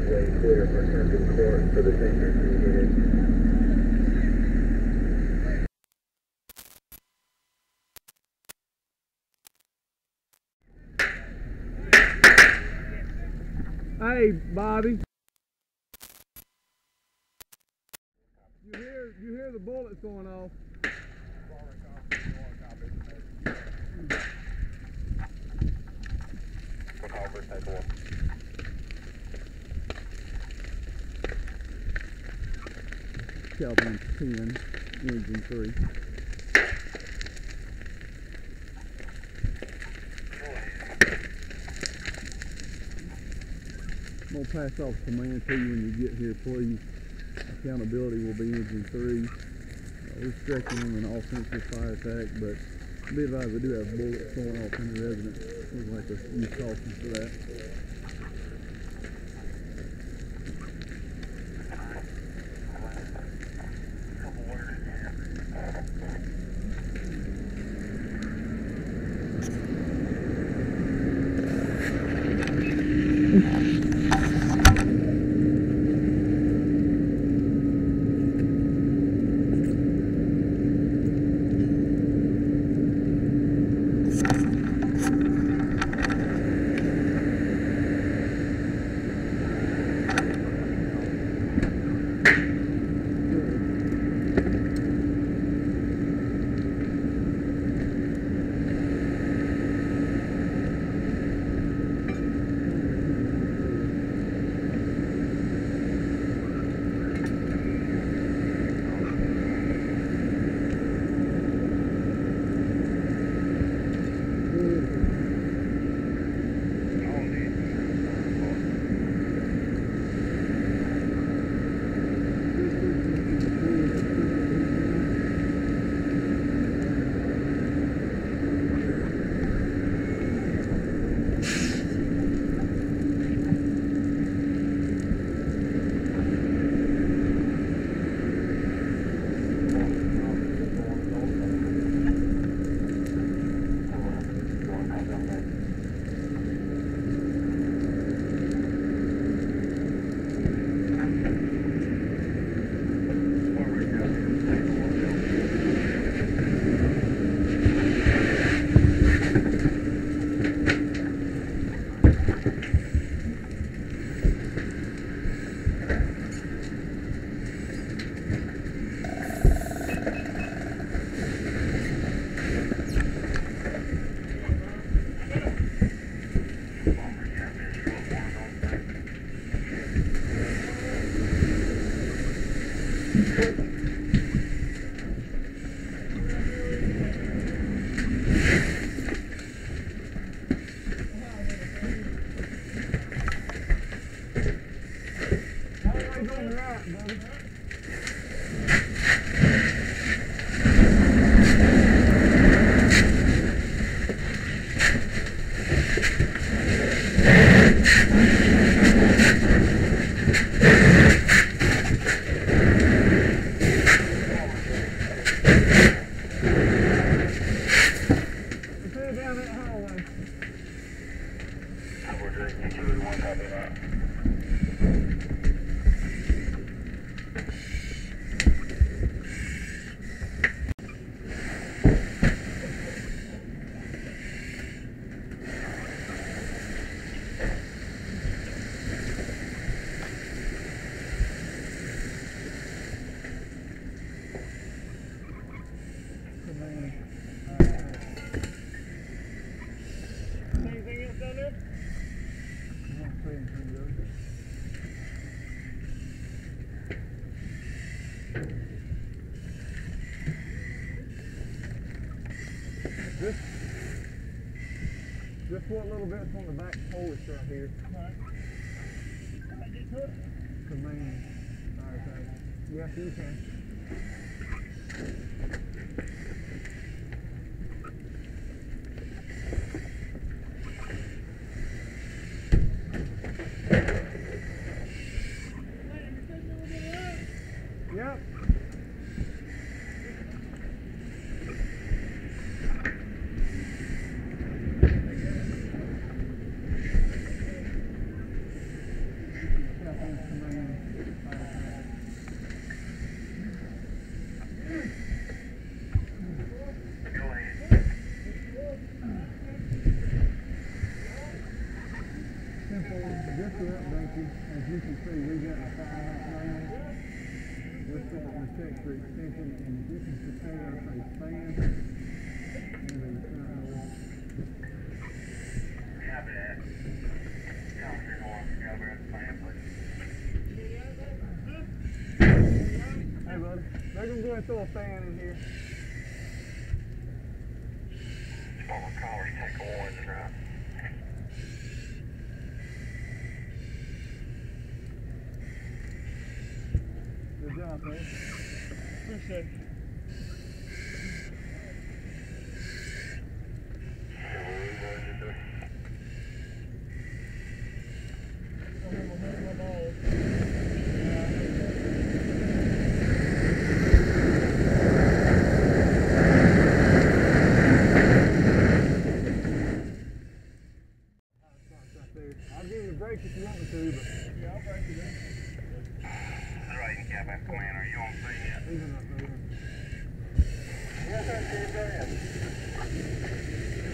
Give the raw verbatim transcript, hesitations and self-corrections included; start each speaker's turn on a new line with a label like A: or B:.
A: roadway clear for Terken Court for the tankers needed.
B: Hey, Bobby. You hear you hear the bullets going off. Cowpens ten, engine three. I'm gonna pass off command to you when you get here, please. Accountability will be engine three. Uh, we're stretching them an offensive fire attack, but be advised we do have bullets going off in the residence. We'd like to use caution for that. This, just one little bit on the back porch right here. Right. Command. Alright, thanks. Yes, you can. Yep. Cowpens command fire attack.
A: Go ahead.
B: Simple, just to update you, as you can see, we got a fire out now. We're starting to check for extension, and this is the pair of a fan and a current.
A: Copy that. Copy one. Copy that fan, please.
B: Hey, buddy, they're gonna go and throw a fan in here.
A: Former callers take one, right?
B: Good job, man. Appreciate it. I'll give you a break if you want me to, but yeah, I'll break it in.
A: Drayton, Cowpens Command, are you on scene yet?
B: Even up there.
A: Yes, sir, go ahead.